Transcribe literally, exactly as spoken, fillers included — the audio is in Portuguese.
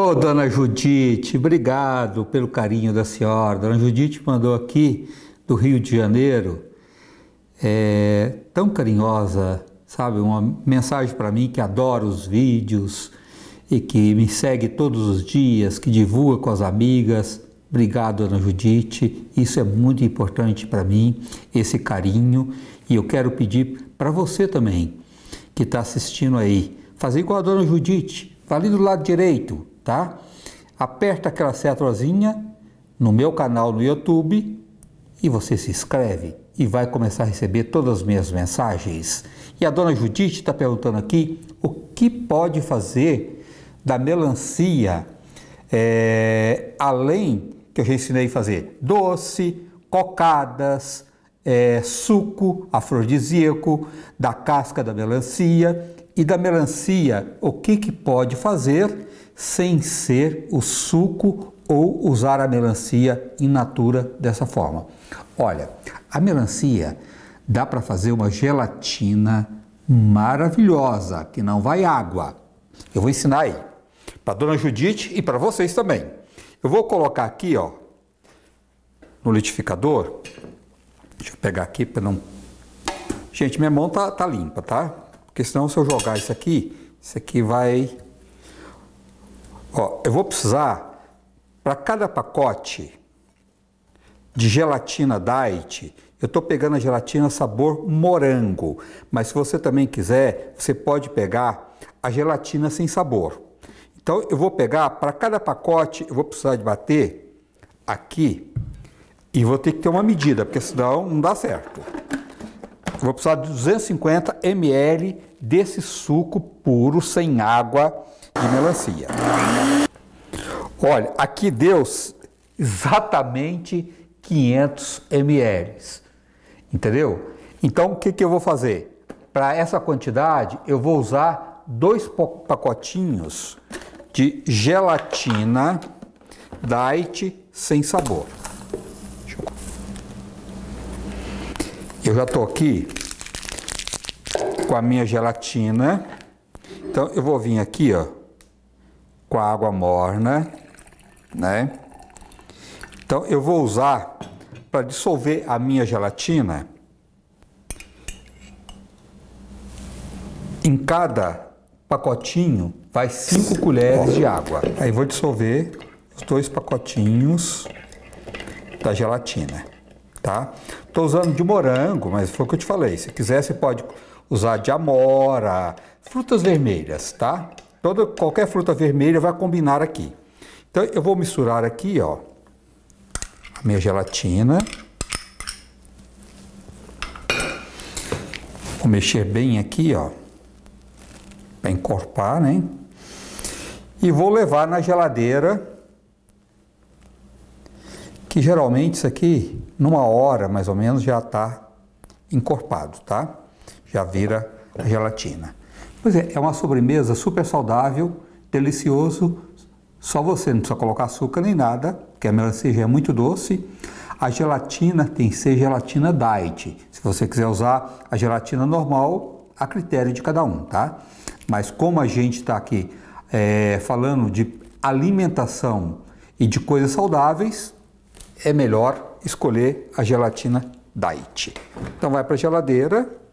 Ô, dona Judite, obrigado pelo carinho da senhora. Dona Judite mandou aqui do Rio de Janeiro, é, tão carinhosa, sabe? Uma mensagem para mim que adora os vídeos e que me segue todos os dias, que divulga com as amigas. Obrigado, dona Judite. Isso é muito importante para mim, esse carinho. E eu quero pedir para você também, que está assistindo aí, fazer igual a dona Judite. Vai ali do lado direito, tá? Aperta aquela setozinha no meu canal no YouTube e você se inscreve e vai começar a receber todas as minhas mensagens. E a dona Judite está perguntando aqui o que pode fazer da melancia, é, além que eu já ensinei a fazer doce, cocadas, é, suco afrodisíaco, da casca da melancia. E da melancia, o que, que pode fazer sem ser o suco ou usar a melancia in natura dessa forma? Olha, a melancia dá para fazer uma gelatina maravilhosa, que não vai água. Eu vou ensinar aí, para dona Judite e para vocês também. Eu vou colocar aqui, ó, no liquidificador. Deixa eu pegar aqui para não... Gente, minha mão tá, tá limpa, tá? Porque senão, se eu jogar isso aqui, isso aqui vai... Ó, eu vou precisar, para cada pacote de gelatina diet, eu estou pegando a gelatina sabor morango. Mas se você também quiser, você pode pegar a gelatina sem sabor. Então, eu vou pegar, para cada pacote, eu vou precisar de bater aqui e vou ter que ter uma medida, porque senão não dá certo. Eu vou precisar de duzentos e cinquenta mililitros desse suco puro, sem água, de melancia. Olha, aqui deu exatamente quinhentos mililitros, entendeu? Então, o que, que eu vou fazer? Para essa quantidade, eu vou usar dois pacotinhos de gelatina diet sem sabor. Eu já estou aqui com a minha gelatina, então eu vou vir aqui, ó, com a água morna, né? Então eu vou usar para dissolver a minha gelatina. Em cada pacotinho vai cinco colheres de água. Aí vou dissolver os dois pacotinhos da gelatina, tá? Estou usando de morango, mas foi o que eu te falei. Se quiser, você pode usar de amora, frutas vermelhas, tá? Toda, qualquer fruta vermelha vai combinar aqui. Então, eu vou misturar aqui, ó, a minha gelatina. Vou mexer bem aqui, ó, para encorpar, né? E vou levar na geladeira, que geralmente isso aqui, numa hora mais ou menos, já está encorpado, tá? Já vira a gelatina. Pois é, é uma sobremesa super saudável, delicioso, só você, não precisa colocar açúcar nem nada, porque a melancia já é muito doce. A gelatina tem que ser gelatina diet. Se você quiser usar a gelatina normal, a critério de cada um, tá? Mas como a gente está aqui é, falando de alimentação e de coisas saudáveis, é melhor escolher a gelatina diet. Então vai para a geladeira.